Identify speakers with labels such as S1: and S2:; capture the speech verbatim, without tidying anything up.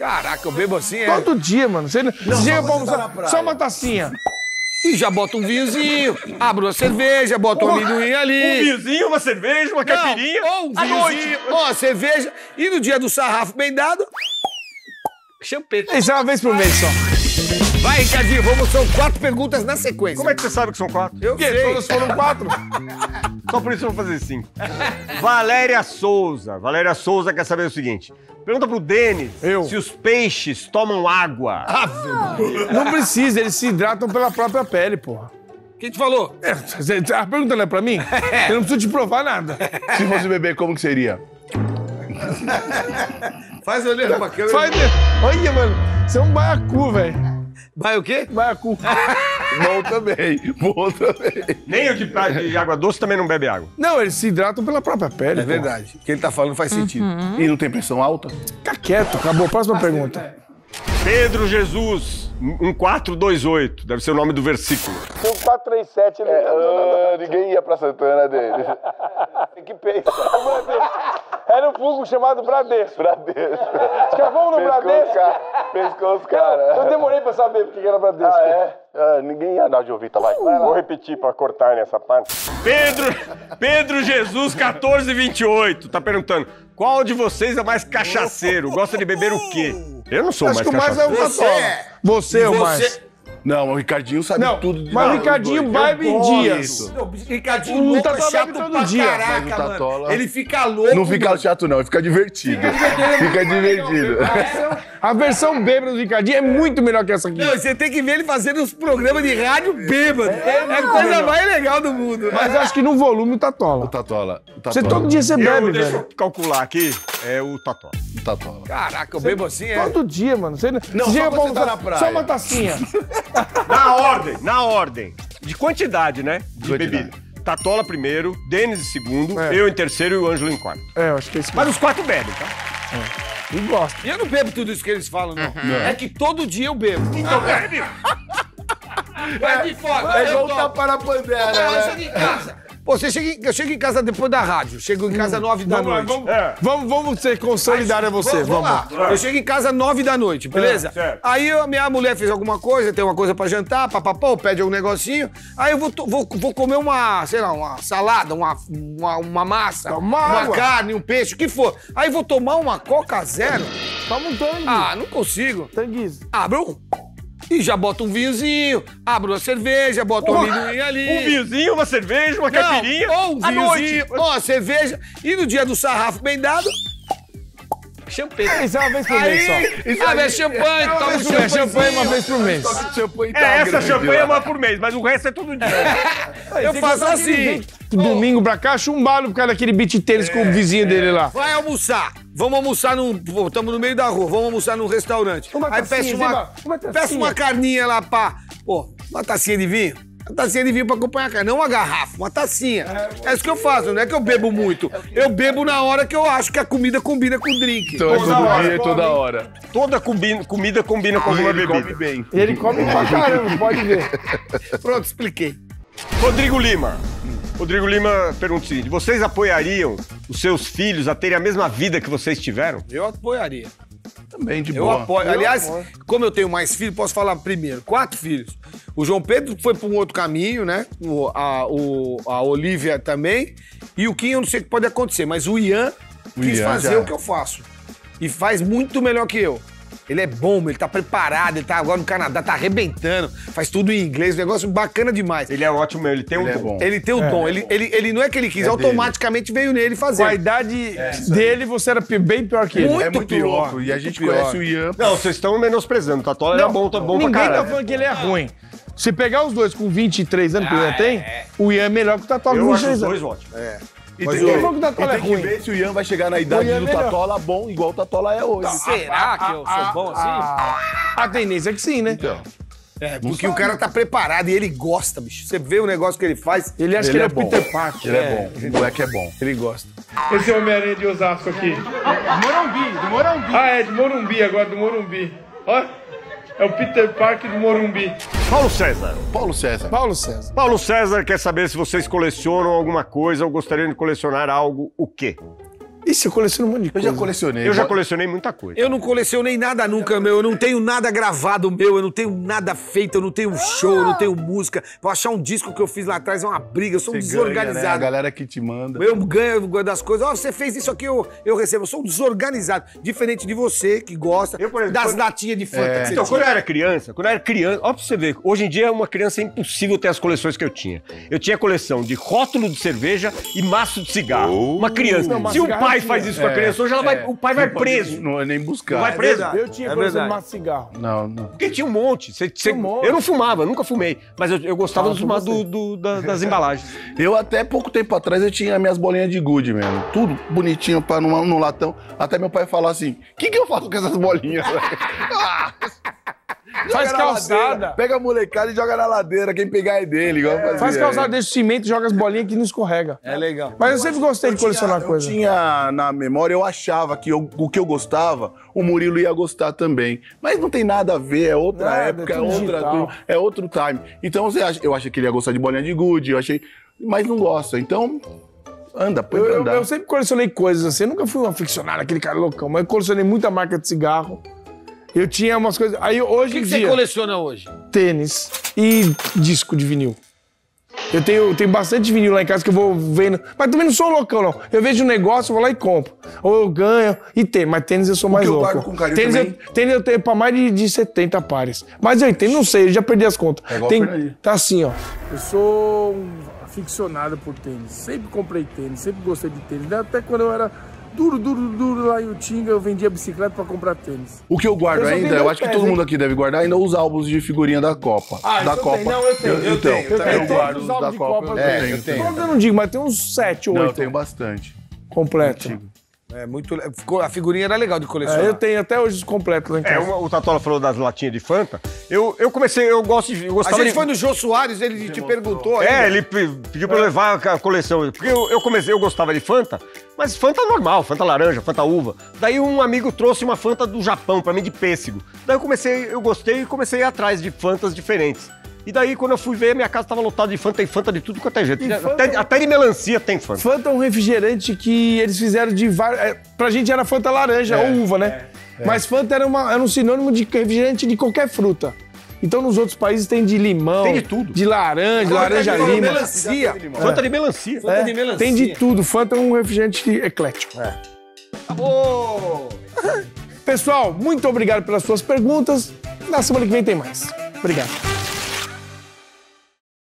S1: Caraca, eu bebo assim, é?
S2: Todo dia, mano. Você, não, você chega pra almoçar, tá só uma tacinha.
S1: E já bota um vinhozinho, abre uma cerveja, bota um amendoim ali.
S3: Um vinhozinho, uma cerveja, uma caipirinha.
S1: Ou um vinhozinho, ou a cerveja. E no dia do sarrafo bem dado, champeta.
S2: Isso é uma vez por mês só.
S1: Vai, Ricardinho, vamos, são quatro perguntas na sequência.
S3: Como é que você sabe que são quatro?
S1: Eu
S2: Porque
S1: sei.
S2: todas foram quatro.
S3: Só por isso eu vou fazer cinco. Valéria Souza. Valéria Souza quer saber o seguinte. Pergunta pro Denis
S2: Eu.
S3: se os peixes tomam água.
S2: Não precisa, eles se hidratam pela própria pele, porra.
S1: Quem te falou?
S2: É, a pergunta não é pra mim? Eu não preciso te provar nada.
S4: Se fosse bebê, como que seria?
S1: Faz olhando pra câmera.
S2: Faz... Olha, mano, você é um baiacu, velho.
S1: Vai o quê?
S2: Baiacu.
S4: Bom também, bom também.
S3: Nem o de, de água doce também não bebe água.
S2: Não, eles se hidratam pela própria pele.
S1: É verdade. O que ele tá falando faz sentido.
S4: E não tem pressão alta?
S2: Fica quieto, acabou. Próxima pergunta.
S3: Pedro Jesus, um quatro dois oito. Deve ser o nome do versículo.
S2: Tem um quatro três sete ali.
S4: É, ah, ninguém ia pra Santana dele.
S2: Que pensa. Era um fungo chamado Bradesco.
S4: Bradesco.
S2: Escavão no Bradesco.
S4: Pescou os caras.
S2: Eu demorei pra saber porque era Bradesco.
S4: Ah, é? Ah, ninguém ia dar de ouvir, tá lá.
S3: Vou repetir pra cortar nessa parte. Pedro, Pedro Jesus, quatorze vinte e oito, tá perguntando, qual de vocês é mais cachaceiro? Gosta de beber o quê? Eu não sou
S2: Acho
S3: mais
S2: que o mais é
S3: cachaceiro.
S2: o Tatola. Você é o mais.
S4: Não, o Ricardinho sabe
S2: Não,
S4: tudo. de
S2: mas o
S4: nós
S2: Ricardinho
S4: dois.
S2: bebe em
S4: Eu
S2: dias.
S4: gosto.
S1: Não, Ricardinho
S2: O
S1: louco é
S2: Tatola
S1: chato
S2: bebe todo
S1: pra
S2: dia.
S1: caraca,
S4: Mas o
S1: mano.
S4: Tatola-
S1: Ele fica louco.
S4: Não fica
S1: mano.
S4: chato, não, fica divertido. Fica divertido.
S2: A versão bêbada do Ricardinho é muito melhor que essa aqui.
S1: Não, você tem que ver ele fazendo uns programas de rádio bêbado. É, a coisa
S2: melhor.
S1: mais legal do mundo.
S2: Mas eu acho que no volume o Tatola.
S4: O Tatola. O Tatola.
S2: Você todo dia você
S3: Eu,
S2: bebe,
S3: deixa
S2: velho.
S3: eu calcular aqui, é o Tatola.
S4: O Tatola.
S1: Caraca, eu bebo assim, é?
S2: Todo dia, mano. Você,
S4: Não,
S2: você
S4: só
S2: chega pra
S4: quando você tá
S2: almoçar,
S4: na praia.
S2: só uma tacinha.
S3: Na ordem, na ordem. De quantidade, né? De
S4: Quantidade.
S3: bebida. Tatola primeiro, Denis em segundo,
S2: É.
S3: eu em terceiro e o Ângelo em quarto.
S2: É, eu acho que é isso.
S3: Mas os quatro bebem, tá?
S2: E gosta.
S1: E eu não bebo tudo isso que eles falam, não. É que todo dia eu bebo.
S3: Então bebe.
S1: Vai de fora.
S4: É
S1: eu
S4: igual
S1: topo.
S4: tapar na
S1: Não,
S4: pandeira,
S1: eu
S4: né?
S1: chego em casa. Pô, você chega em, eu chego em casa depois da rádio. Chego em casa nove da
S2: Vamos lá,
S1: noite.
S2: vamos,
S3: É.
S2: vamos, vamos ser consolidário a você. Vamos,
S1: lá. Eu chego em casa nove da noite, beleza?
S3: É, certo.
S1: Aí a minha mulher fez alguma coisa, tem uma coisa pra jantar, papapá, pede algum negocinho. Aí eu vou, to- vou, vou comer uma, sei lá, uma salada, uma, uma, uma massa,
S2: Uma
S1: uma
S2: água.
S1: carne, um peixe, o que for. Aí vou tomar uma Coca Zero.
S2: Toma um tangue.
S1: Ah, não consigo.
S2: Tanguiz.
S1: Abro um. E já bota um vinhozinho, abro uma cerveja, bota um amendoim ali.
S3: Um vinhozinho, uma cerveja, uma
S1: Não,
S3: caipirinha.
S1: ou um
S3: à
S1: vinhozinho,
S3: noite.
S1: ou a cerveja. E no dia do sarrafo bem dado, champeta.
S2: Isso é uma vez por mês só.
S1: Aí, ah, velho, champanhe, toma um
S2: É
S1: champanhe.
S2: champanhe uma vez por mês.
S4: Champanhe
S3: É, essa champanhe é uma por mês, mas o resto é todo dia.
S1: Eu faço assim.
S2: Domingo pra cá, chumbado por causa daquele beat tênis com o vizinho dele lá.
S1: Vai almoçar. Vamos almoçar num. Estamos no meio da rua, vamos almoçar num restaurante.
S2: Uma
S1: Aí
S2: tacinha,
S1: peço uma,
S2: Ziba, uma tacinha.
S1: peço uma carninha lá, pá. Pô, uma tacinha de vinho. Uma tacinha de vinho pra acompanhar a carne, não uma garrafa, uma tacinha. É isso que eu faço, não é que eu bebo muito. Eu bebo na hora que eu acho que a comida combina com o drink.
S4: Então é
S3: Toda
S4: todo
S3: hora,
S4: dia, toda hora.
S3: Toda combina- comida combina com alguma
S4: Ele come
S3: bebida.
S4: bem.
S2: Ele come pra caramba, pode ver.
S1: Pronto, expliquei.
S3: Rodrigo Lima. Rodrigo Lima pergunta o seguinte: vocês apoiariam os seus filhos a terem a mesma vida que vocês tiveram?
S1: Eu apoiaria.
S4: Também de
S1: Eu
S4: boa.
S1: apoio.
S2: Eu
S1: Aliás,
S2: apoio.
S1: como eu tenho mais filhos, posso falar primeiro. Quatro filhos. O João Pedro foi para um outro caminho, né? O, a, o- a Olivia também. E o Kim, eu não sei o que pode acontecer, mas o Ian
S4: O
S1: quis
S4: Ian
S1: fazer
S4: já.
S1: o que eu faço. E faz muito melhor que eu. Ele é bom, ele tá preparado, ele tá agora no Canadá, tá arrebentando, faz tudo em inglês, um negócio bacana demais.
S3: Ele é ótimo, ele tem um
S4: Ele é
S3: dom.
S4: bom.
S1: Ele tem o dom, ele, ele, ele não é que ele quis,
S4: É
S1: automaticamente veio nele fazer.
S2: Com a idade dele, você era bem pior que ele.
S1: Muito
S4: É muito
S1: pior,
S4: louco. E a
S1: muito
S4: gente
S1: pior.
S4: conhece o Ian.
S3: Não, vocês estão menosprezando. O Tatola era bom, tá bom pra
S2: Ninguém
S3: caralho.
S2: tá falando que ele é ruim. Se pegar os dois com vinte e três anos que o Ian tem, o Ian é melhor que o Tatola com
S3: Eu
S2: vinte
S3: acho
S2: e
S3: os
S2: três
S3: dois
S2: anos.
S3: ótimos.
S4: E
S2: Mas
S4: tem,
S2: o-
S4: que-
S2: o Tatola
S4: e
S2: é
S4: tem que
S2: ruim.
S4: ver se o Ian vai chegar na idade
S2: O Ian é
S4: do
S2: melhor.
S4: Tatola bom, igual o Tatola é hoje.
S1: Será que eu sou bom assim?
S2: A, a tendência é que sim, né?
S4: Então,
S1: É, porque o cara tá preparado e ele gosta, bicho. Você vê o negócio que ele faz.
S2: Ele acha
S4: Ele
S2: que ele é,
S4: é
S2: o
S4: bom.
S2: Peter Parker.
S4: ele é, bom. O moleque é bom.
S2: Ele gosta.
S5: Esse é o Homem-Aranha de Osasco aqui. Morumbi, do Morumbi. Ah, é, de Morumbi agora, do Morumbi. Ó, é o Peter Parker do Morumbi.
S3: Paulo César.
S4: Paulo César.
S2: Paulo César.
S3: Paulo César quer saber se vocês colecionam alguma coisa ou gostariam de colecionar algo, o quê?
S2: Ixi, eu coleciono um monte de
S4: Eu
S2: coisa.
S4: já colecionei.
S3: Eu já
S4: Bo-
S3: colecionei muita coisa.
S1: Eu não colecionei nada nunca, meu. Eu não tenho nada gravado meu, eu não tenho nada feito, eu não tenho show, eu não tenho música. Pra achar um disco que eu fiz lá atrás é uma briga, eu sou um
S4: Você ganha, né? A
S1: desorganizado.
S4: galera que te manda.
S1: Eu ganho das coisas. Ó, você fez isso aqui, eu, eu recebo. Eu sou um desorganizado. Diferente de você, que gosta
S3: Eu, por exemplo,
S1: das
S3: quando-
S1: latinhas de Fanta que você
S3: Então,
S1: tinha.
S3: quando eu era criança, quando eu era criança, ó pra você ver, hoje em dia uma criança é impossível ter as coleções que eu tinha. Eu tinha coleção de rótulo de cerveja e maço de cigarro. Uma criança.
S2: Não, mas
S3: Se o
S2: cigarro
S3: pai
S2: tinha.
S3: faz isso com a criança, hoje ela vai, o pai vai
S4: Não pode-
S3: preso.
S4: Não é nem buscar.
S3: Vai preso.
S2: Eu tinha
S1: É
S2: coleção de
S1: verdade.
S2: maço de cigarro.
S4: Não, não.
S3: Porque tinha um monte. Cê- cê-
S2: um monte.
S3: Eu não fumava, nunca fumei. Mas eu, eu gostava
S2: Ah,
S3: dos
S2: com
S3: ma-
S2: você.
S3: do, do- da- das embalagens.
S4: Eu até pouco tempo atrás eu tinha minhas bolinhas de gude mesmo. Tudo bonitinho pra, numa, no latão. Até meu pai falar assim: o que, que eu faço com essas bolinhas? Ah,
S2: Faz
S4: joga na
S2: calçada.
S4: ladeira. Pega a molecada e joga na ladeira. Quem pegar é dele. Igual eu
S2: Faz
S4: fazia.
S2: calçada, deixa o cimento, joga as bolinhas que não escorrega.
S1: É legal.
S2: Mas eu sempre gostei de colecionar
S4: eu
S2: coisa.
S4: tinha na memória, eu achava que eu- o que eu gostava, o Murilo ia gostar também. Mas não tem nada a ver, é outra
S2: Nada,
S4: época, é,
S2: tudo
S4: outra,
S2: digital.
S4: é outro time. Então você acha- eu achei que ele ia gostar de bolinha de gude, eu achei. Mas não gosta. Então, anda, põe
S2: Eu,
S4: pra
S2: eu-
S4: andar.
S2: eu sempre colecionei coisas assim. Eu nunca fui um aficionado, aquele cara loucão, mas eu colecionei muita marca de cigarro. Eu tinha umas coisas. Aí hoje
S1: O que,
S2: em
S1: que você
S2: dia,
S1: coleciona hoje?
S2: tênis e disco de vinil. Eu tenho, eu tenho bastante vinil lá em casa que eu vou vendo. Mas também não sou loucão, não. Eu vejo um negócio, eu vou lá e compro. Ou eu ganho e tem. Mas tênis eu sou mais
S4: que eu
S2: louco.
S4: guardo com carinho
S2: tênis,
S4: também-
S2: eu, tênis eu tenho pra mais de, de setenta pares. Mas eu entendo, não sei, eu já perdi as contas.
S4: É igual
S2: Tem-
S4: o Fernandinho.
S2: tá assim, ó. Eu sou um aficionado por tênis. Sempre comprei tênis, sempre gostei de tênis. Até quando eu era duro, duro, duro lá em Utinga, eu vendia bicicleta pra comprar tênis.
S4: O que eu guardo
S2: Eu só
S4: ainda,
S2: tenho
S4: eu
S2: dois
S4: acho que
S2: pés,
S4: todo
S2: hein?
S4: mundo aqui deve guardar ainda os álbuns de figurinha da Copa.
S2: Ah,
S4: da
S2: isso eu
S4: Copa.
S2: tenho. Não, eu tenho.
S1: Eu
S4: então,
S1: tenho, eu
S2: tenho.
S4: eu guardo
S2: Todos
S4: os
S2: os álbuns
S4: da
S2: de
S4: Copa.
S2: Copa
S4: eu
S2: eu
S4: tenho,
S1: tenho.
S4: eu tenho.
S2: Todos eu não digo, mas tem uns sete,
S4: Não, eu
S2: oito
S4: tenho bastante.
S2: completo.
S1: É muito. le- ficou- A figurinha era legal de colecionar.
S2: É, eu tenho até hoje os completos lá em
S3: É,
S2: casa.
S3: uma- o Tatola falou das latinhas de Fanta. Eu, eu comecei, eu gosto de. Eu
S1: A
S3: gostava
S1: gente
S3: de...
S1: foi no Jô Soares, ele te perguntou.
S3: É,
S1: ainda.
S3: ele pe- pediu pra eu levar a coleção. Porque eu, eu comecei, eu gostava de Fanta, mas Fanta normal, Fanta laranja, Fanta uva. Daí um amigo trouxe uma Fanta do Japão pra mim de pêssego. Daí eu comecei, eu gostei e comecei a ir atrás de Fantas diferentes. E daí, quando eu fui ver, minha casa tava lotada de Fanta, tem Fanta de tudo quanto é jeito.
S2: E Fanta-
S3: Até, até de melancia tem Fanta.
S2: Fanta é um refrigerante que eles fizeram de vários. É, pra gente era Fanta laranja ou uva, né? Mas Fanta era, uma, era um sinônimo de refrigerante de qualquer fruta. Então nos outros países tem de limão,
S3: Tem de tudo.
S2: de laranja, laranja
S1: Tem de
S2: lima.
S1: melancia.
S3: Fanta de melancia.
S1: Fanta de melancia.
S2: Tem de tudo. Fanta é um refrigerante eclético.
S3: Acabou!
S2: Pessoal, muito obrigado pelas suas perguntas. Na semana que vem tem mais. Obrigado.